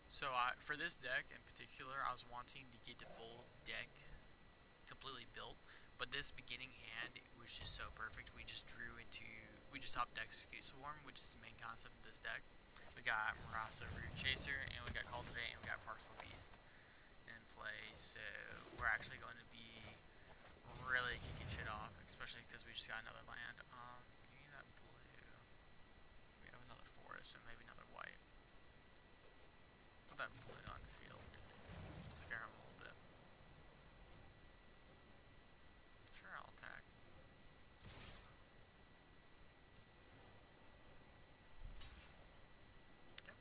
So for this deck in particular, I was wanting to get the full deck completely built, but this beginning hand was just so perfect. We just top deck SCUTE SWARM, which is the main concept of this deck. We got Marasa Root Chaser, and we got Cultivate, and we got Parcel Beast in play. So we're actually going to be really kicking shit off, especially because we just got another land. Give me that blue. We have another forest and maybe another white. Put that blue on the field. Scare him a little bit. Sure, I'll attack. Okay.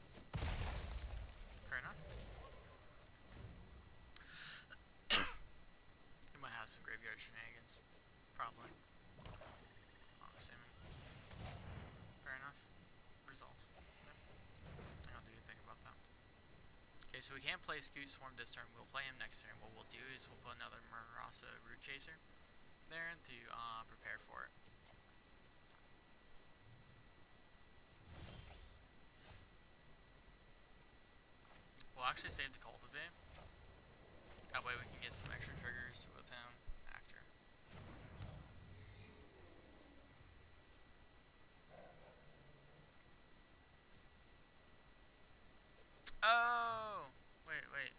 Fair enough. He might have some graveyard shenanigans. Probably. I'm assuming. Fair enough. Result. Yep. I don't do anything about that. Okay, so we can't play SCUTE SWARM this turn. We'll play him next turn. What we'll do is we'll put another Marasa Root Chaser there to prepare for it. We'll actually save the Cultivate. That way we can get some extra triggers with him after. Oh! Wait.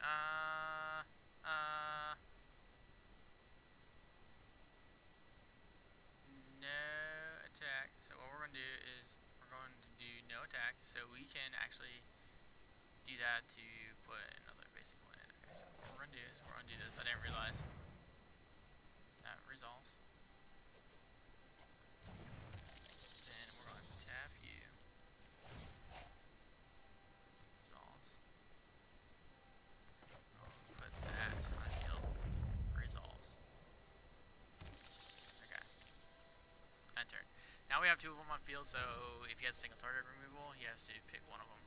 No attack. So what we're going to do is we're going to do no attack. So we can actually do that to put another basic land. Okay, so what we're going to do is we're going to do this. I didn't realize. That resolves. Then we're going to tap you. Resolves. Put that on the field. Resolves. Okay. End turn. Now we have two of them on field, so if he has single target removal, he has to pick one of them.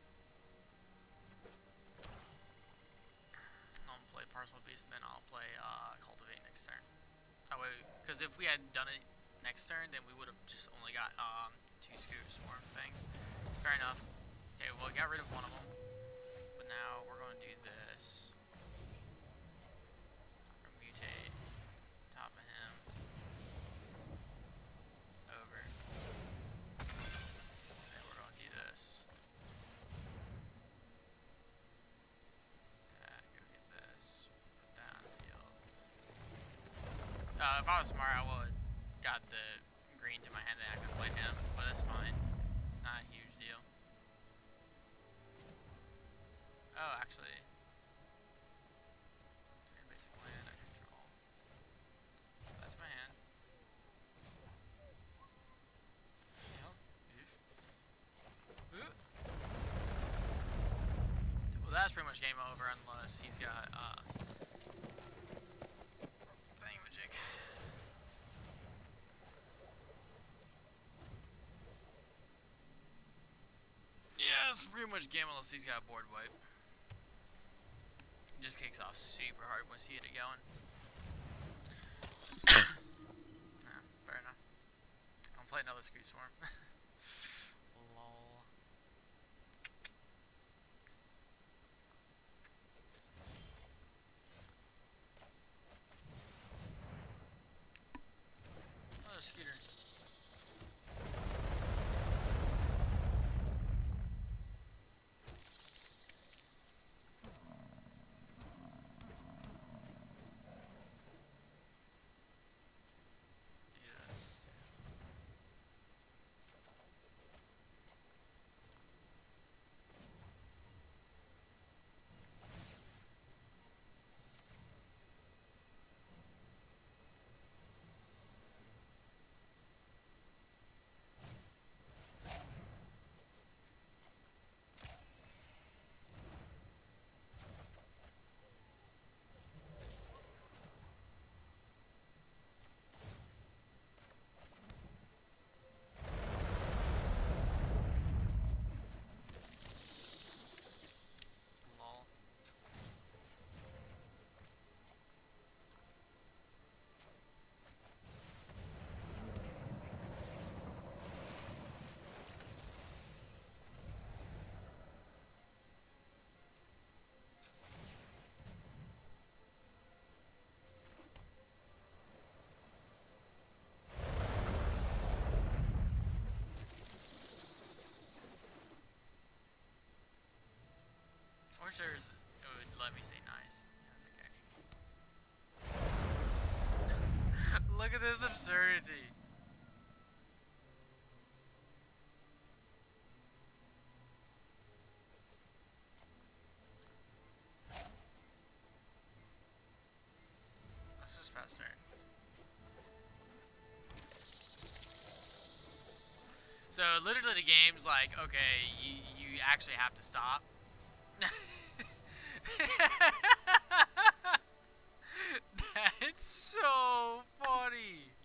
I'll play Parcel Beast, and then I'll play Cultivate next turn. That way, because if we had done it next turn, then we would have just only got two SCUTE SWARM things. Fair enough. Okay, well, we got rid of one of them, but now we're going to do this. We're going to mutate top of him over, and then we're going to do this. Go get this. Put that on the field. If I was smart, I would got the green to my hand, then I could play him, but that's fine. It's not a huge deal. Oh, actually, basic land I control. That's my hand. Yep. Well, that's pretty much game over unless he's got thingamajig. Yeah, it's pretty much game unless he's got a board wipe. It just kicks off super hard once you get it going. Yeah, fair enough. I'm gonna play another SCUTE SWARM. Lol. Oh, a scooter. sure it would let me say nice. Look at this absurdity. Let's just pass turn. So literally the game's like, okay, you actually have to stop. That's so funny.